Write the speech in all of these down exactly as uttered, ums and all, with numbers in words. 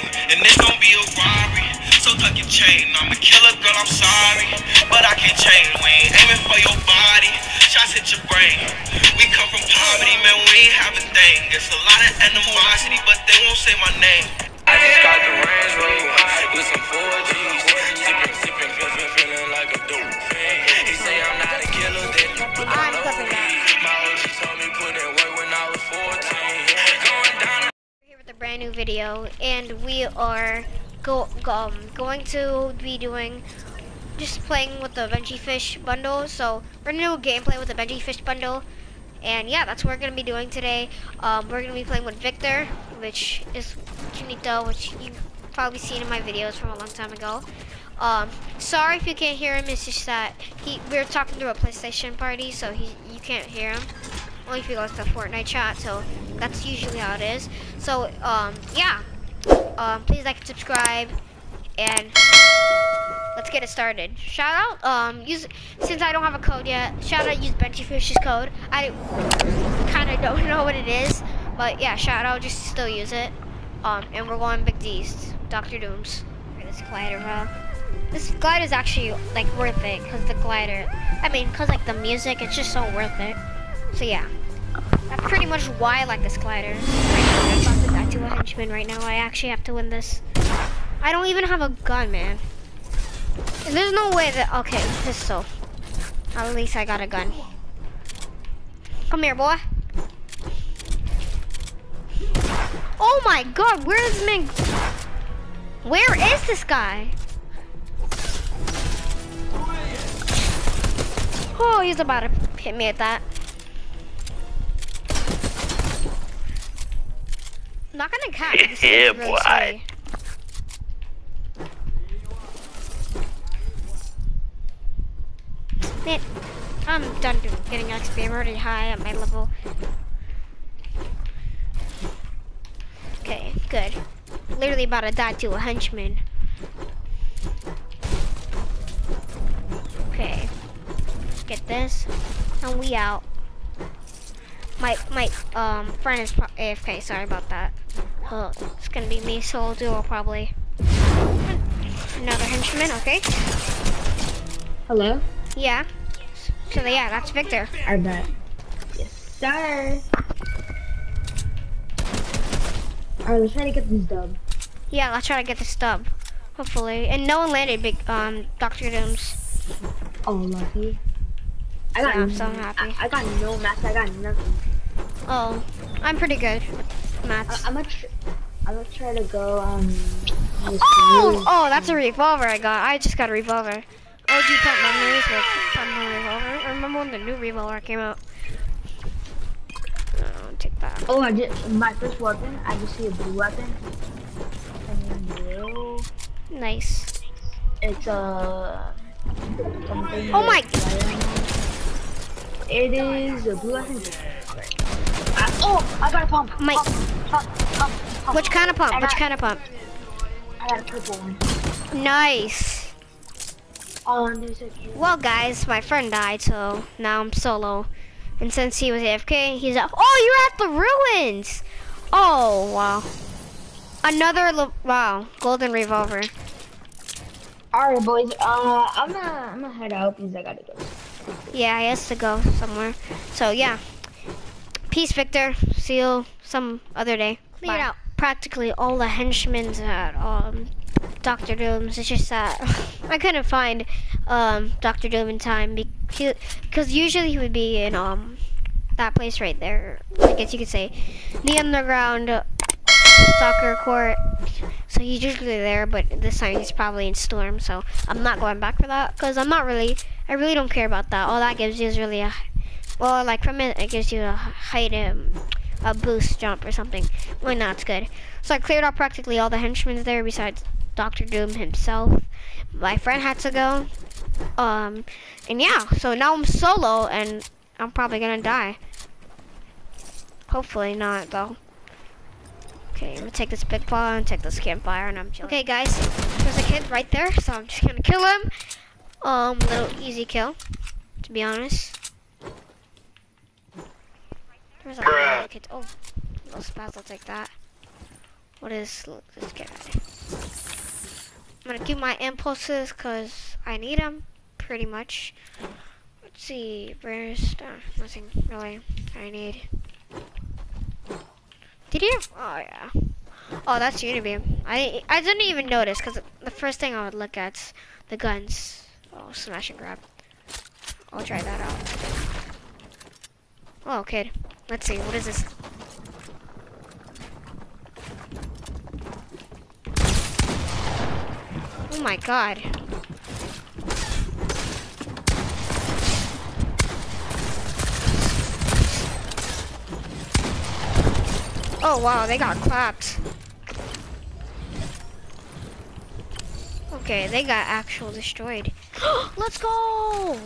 and it's gonna be a robbery. So tuck your chain, I'm a killer, girl, I'm sorry, but I can't change. We ain't aiming for your body, shots hit your brain. We come from poverty, man, we ain't have a thing. It's a lot of animosity, but they won't say my name. I just got the Range Rover with some four G's, sipping, sipping, feeling, feeling like a dope fiend. He say I'm not a killer, then you put on the weed. My O G told me put in work when I was fourteen. Going down. Here with a brand new video, and we are go, go um, going to be doing just playing with the Benji Fish bundle. So we're gonna do a gameplay with the Benji Fish bundle, and yeah, that's what we're gonna be doing today. Um, we're gonna be playing with Victor, which is Chinito, which you've probably seen in my videos from a long time ago. Um, sorry if you can't hear him. It's just that he we were talking through a PlayStation party, so he you can't hear him. Only if you go to the Fortnite chat, so that's usually how it is. So um, yeah, um, please like and subscribe, and let's get it started. Shout out, um, use since I don't have a code yet. Shout out, use Benji Fish's code. I kind of don't know what it is, but yeah, shout out, just still use it. Um, and we're going Big D's, Doctor Dooms. This glider, bro. This glider is actually like worth it, cause the glider. I mean, cause like the music, it's just so worth it. So yeah, that's pretty much why I like this glider. I'm about to die to a henchman right now. I actually have to win this. I don't even have a gun, man. And there's no way that, okay, pistol. At least I got a gun. Come here, boy. Oh my god, where is Mig? Where is this guy? Oh, he's about to hit me at that. I'm not gonna catch. This Yeah, is really boy. scary. Man, I'm done doing, getting X P. I'm already high at my level. Okay, good. Literally about to die to a henchman. Okay, get this, and we out. My my um friend is A F K. Sorry about that. Oh, it's gonna be me solo duo probably. Another henchman. Okay. Hello? Yeah. So yeah, that's Victor. I bet. Yes, sir. Alright, let's try to get this dub. Yeah, let's try to get the stub, hopefully. And no one landed big um Doctor Dooms. Oh, lucky. I got Yeah, I'm so happy. I, I got no math. I got nothing. Oh, I'm pretty good with maths. I, I'm gonna. Tr I'm gonna try to go. Um. this Oh, really- oh, that's a revolver I got. I just got a revolver. O G pump memories with pump revolver. I remember when the new revolver came out. I'll take that. Oh, I did my first weapon. I just see a blue weapon. And blue. Nice. It's a. Something Oh my! It is a blue weapon. I, oh, I got a pump. My. Pump, pump, pump, pump. Which kind of pump? I Which got- kind of pump? I got a purple one. Nice. Oh, and there's a. Well, guys, my friend died, so now I'm solo. And since he was A F K, he's up. Oh, you're at the ruins. Oh, wow. Another, lo wow, golden revolver. Alright, boys. Uh, I'm gonna, I'm gonna head out because I gotta go. Yeah, he has to go somewhere. So, yeah. Peace, Victor. See you some other day. Cleared out practically all the henchmen at um, Doctor Doom's. It's just that I couldn't find um, Doctor Doom in time because usually he would be in um that place right there. I guess you could say the underground uh, soccer court. So he's usually there, but this time he's probably in Storm. So I'm not going back for that because I'm not really. I really don't care about that. All that gives you is really a well, like from it, it gives you a height um, a boost jump or something. Well, no, it's good. So I cleared out practically all the henchmen there besides Doctor Doom himself. My friend had to go. Um, and yeah, so now I'm solo and I'm probably gonna die. Hopefully not though. Okay, I'm gonna take this big ball and take this campfire and I'm chilling. Okay guys, there's a kid right there, so I'm just gonna kill him. Um, little easy kill, to be honest. There's a lot of kids. Oh, little spaz, I'll take that. What is, let's get at it. I'm gonna keep my impulses because I need them, pretty much. Let's see, where's, uh, nothing really I need. Did you? Oh yeah. Oh, that's Unibeam. I I didn't even notice because the first thing I would look at's the guns. Oh, smash and grab. I'll try that out. Oh, kid. Let's see. What is this? Oh my god. Oh wow, they got clapped. Okay, they got actual destroyed. Let's go!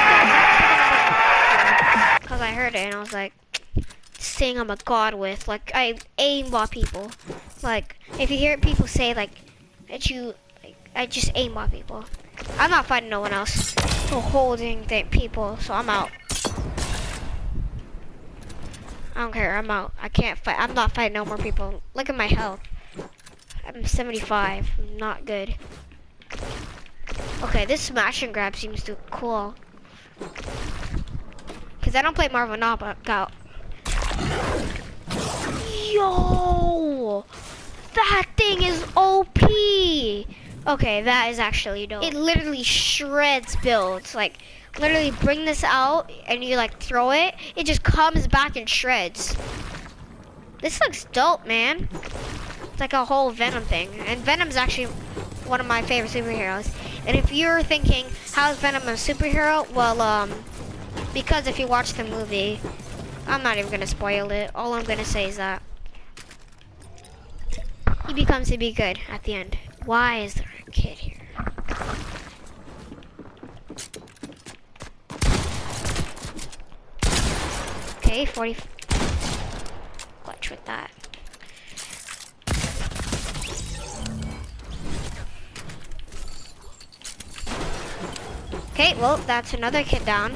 Because I heard it and I was like, saying I'm a god with, like, I aimbot people. Like, if you hear people say, like, that you, like, I just aimbot people. I'm not fighting no one else. I'm holding the people, so I'm out. I don't care, I'm out. I can't fight, I'm not fighting no more people. Look at my health. I'm seventy-five, I'm not good. Okay, this smash and grab seems too cool. Cause I don't play Marvel Knockout. Yo! That thing is O P! Okay, that is actually dope. It literally shreds builds. Like, literally bring this out and you like throw it, it just comes back and shreds. This looks dope, man. It's like a whole Venom thing. And Venom's actually one of my favorite superheroes. And if you're thinking, how is Venom a superhero? Well, um, because if you watch the movie, I'm not even gonna spoil it. All I'm gonna say is that he becomes to be good at the end. Why is there a kid here? Okay, forty. Clutch with that. Okay, well, that's another kid down.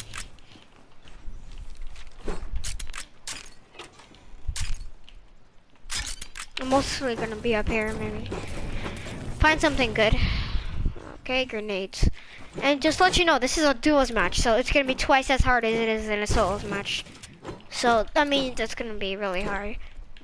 I'm mostly gonna be up here, maybe. Find something good. Okay, grenades. And just to let you know, this is a duos match, so it's gonna be twice as hard as it is in a solos match. So that means it's gonna be really hard.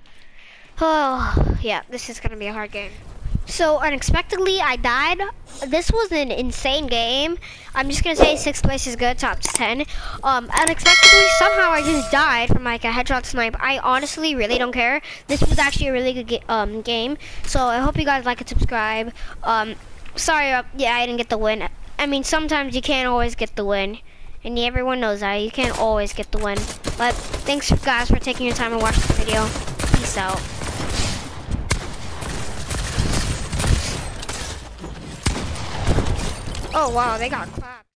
Oh, yeah, this is gonna be a hard game. So unexpectedly, I died. This was an insane game. I'm just gonna say sixth place is good, top ten. Um, unexpectedly, somehow I just died from like a headshot snipe. I honestly really don't care. This was actually a really good ga um, game. So I hope you guys like and subscribe. Um, sorry, uh, yeah, I didn't get the win. I mean, sometimes you can't always get the win. And everyone knows that. You can't always get the win. But thanks guys for taking your time and watching the video. Peace out. Oh wow, they got clapped.